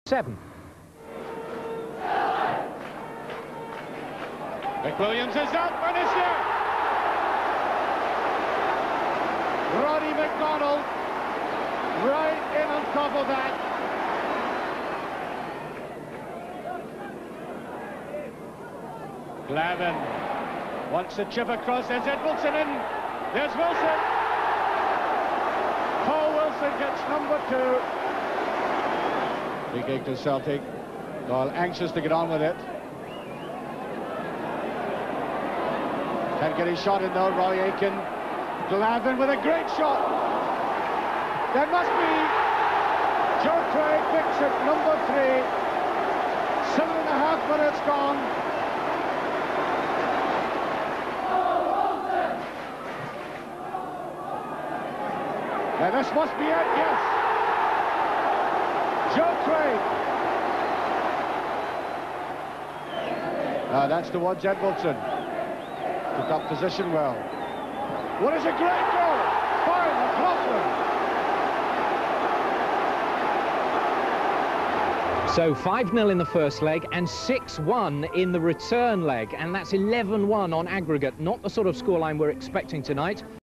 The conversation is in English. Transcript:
7. McWilliams is up and it's there. Roddie MacDonald right in on top of that. Glavin wants to chip across. There's Eðvaldsson in. There's Wilson. Paul Wilson gets number 2. Big gig to Celtic. Doyle anxious to get on with it. Can't get his shot in though. Roy Aitken. Glavin with a great shot. That must be Jock picks it, number 3. 7.5 minutes gone. Now this must be it, yes. Jock. That's towards Eðvaldsson. Took up position well. What is a great goal? Brian McLaughlin. So 5-0 in the first leg and 6-1 in the return leg, and that's 11-1 on aggregate. Not the sort of scoreline we're expecting tonight.